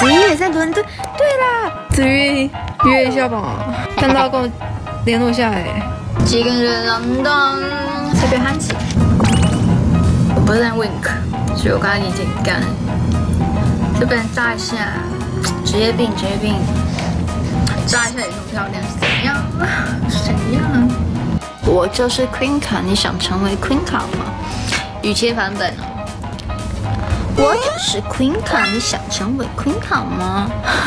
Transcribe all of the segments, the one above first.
子瑜也在伦敦。对啦，子瑜约一下吧，看到跟我联络一下哎。 几个人伦敦，随便喊起。我不是在 wink， 所以我刚才眼睛干。这边扎一下，职业病，扎一下也很漂亮，怎样？怎样？我就是 Queen 卡，你想成为 Queen 卡吗？语切版本哦。我就是 Queen 卡，你想成为 Queen 卡吗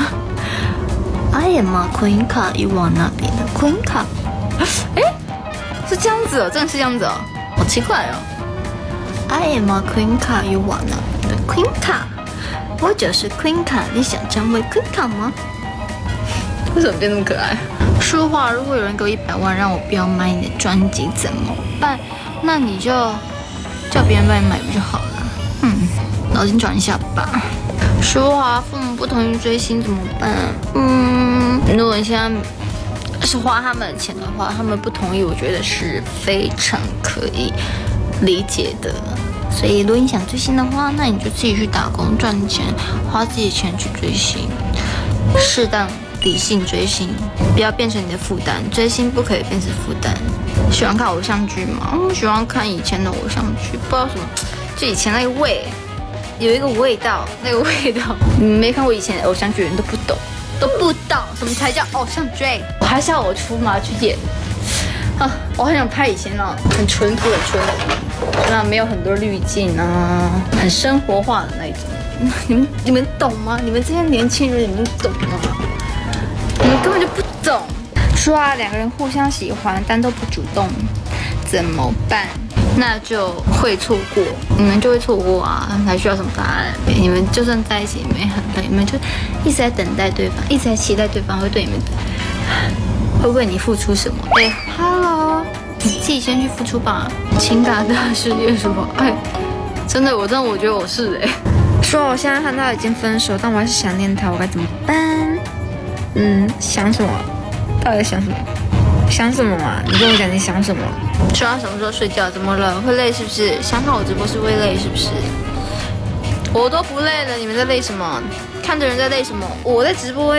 ？I am a Queen 卡，you wanna be the Queen 卡？哎，是这样子哦，真的是这样子哦，好奇怪哦。I am a Queen 卡，you wanna be the Queen 卡？我就是 Queen 卡，你想成为 Queen 卡吗？为什么变那么可爱？说话，如果有人给我100万让我不要买你的专辑怎么办？那你就叫别人帮你买不就好了？脑筋转一下吧。说话，父母不同意追星怎么办？如果你现在是花他们的钱的话，他们不同意，我觉得是非常可以理解的。所以，如果你想追星的话，那你就自己去打工赚钱，花自己的钱去追星，适当理性追星，不要变成你的负担。追星不可以变成负担。喜欢看偶像剧吗？我喜欢看以前的偶像剧，不知道什么，就以前那个有一个味道，那个味道，你们没看过以前的偶像剧的人都不懂什么才叫偶像剧。我还是要我出马去演啊！我很想拍以前那种很淳朴，那没有很多滤镜啊，很生活化的那种。你们懂吗？你们这些年轻人，你们懂吗？你们根本就不懂。说啊，两个人互相喜欢，但都不主动，怎么办？那就会错过，你们就会错过啊！还需要什么答案？你们就算在一起，你们也很累，你们就一直在等待对方，一直在期待对方会对你们，会为你付出什么？Hello， 你自己先去付出吧。情感大师也说，真的，我觉得我是说我现在和他已经分手，但我还是想念他，我该怎么办？想什么？到底在想什么？想什么嘛？你跟我讲你想什么？ 说他什么时候睡觉？怎么了？会累是不是？想看我直播是会累是不是？我都不累了，你们在累什么？看着人在累什么？我在直播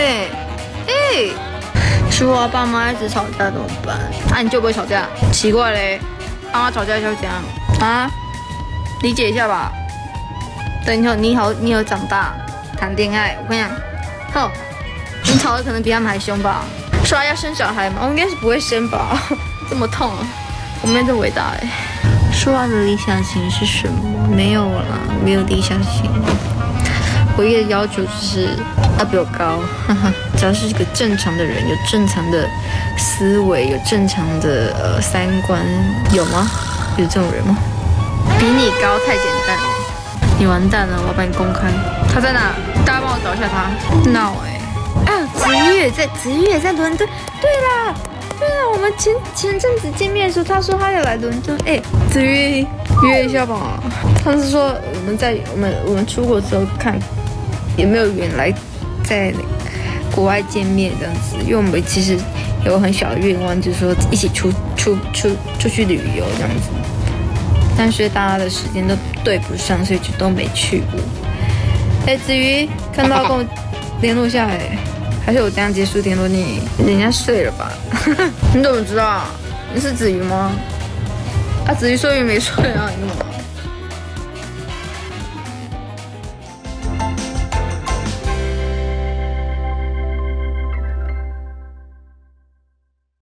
说啊，爸妈一直吵架怎么办？你就不会吵架？奇怪嘞，爸妈吵架就会怎样啊？理解一下吧。等你以后长大谈恋爱，我跟你讲，你吵的可能比他们还凶吧？说要生小孩吗？我应该是不会生吧，这么痛啊！我没有这么伟大说话的理想型是什么？没有啦，没有理想型。唯一的要求就是要比我高，只要是一个正常的人，有正常的思维，有正常的三观，有吗？有这种人吗？比你高太简单了，你完蛋了，我要把你公开。他在哪？大家帮我找一下他。闹子瑜也在伦敦。对啦，我们前阵子见面的时候，他说他要来伦敦。子瑜约一下吧。他是说我们出国之后看有没有缘来在国外见面这样子，因为我们其实有很小的愿望，就是说一起出去旅游这样子，但是大家的时间都对不上，所以就都没去过。子瑜看到跟我联络一下还是我这样结束联络你？人家睡了吧？你怎么知道？你是子瑜吗？子瑜睡没睡啊？你怎么？